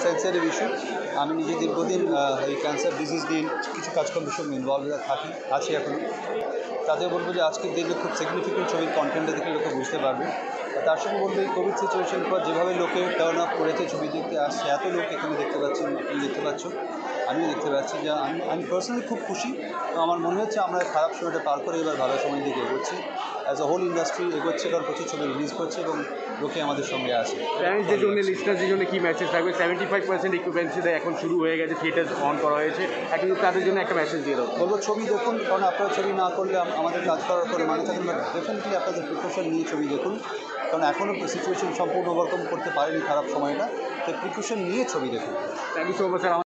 Sensitive issue. আমি নিজে দীর্ঘদিন এই ক্যান্সার ডিজিজ নিয়ে কিছু কাজকর্মের সঙ্গে ইনভলভ আছি এখনও। তাতে বলবো যে আজকের দিনে খুব সিগনিফিকেন্ট ছবির কন্টেন্টটা দেখে লোকে বুঝতে পারবে। তার সঙ্গে বলবো এই কোভিড সিচুয়েশনের পর যেভাবে লোকে টার্ন আপ করেছে ছবি দেখতে আসছে, এত লোক এখানে দেখতে পাচ্ছেন, আপনি দেখতে পাচ্ছ, আমিও দেখতে পাচ্ছি, যে আমি পার্সোনালি খুব খুশি। আমার মনে হচ্ছে আমরা খারাপ সময়টা পার করে এবার ভালো সময়ের দিকে এগোচ্ছি। অ্যাজ আ হোল ইন্ডাস্ট্রি এগোচ্ছে, কারণ প্রচুর ছবি রিলিজ করছে এবং লোকে আমাদের সঙ্গে আছে। প্যারেন্টসদের জন্য, লিস্টারদের জন্য কী মেসেজ থাকবে? 75% ইকুইভ্যালেন্সিতে এখন শুরু হয়ে গেছে, থিয়েটার অন করা হয়েছে, এখন তাদের জন্য একটা মেসেজ দিয়ে দাও। বলবো ছবি দেখুন, কারণ আপনারা ছবি না করলে আমাদের কাজ করার পরে মানে থাকেন, বাট ডেফিনেটলি আপনাদের প্রিকশন নিয়ে ছবি দেখুন, কারণ এখনও সিচুয়েশন সম্পূর্ণ ওভারকাম করতে পারেনি খারাপ সময়টা, তো প্রিকশন নিয়ে ছবি দেখুন। Thank you so much sir.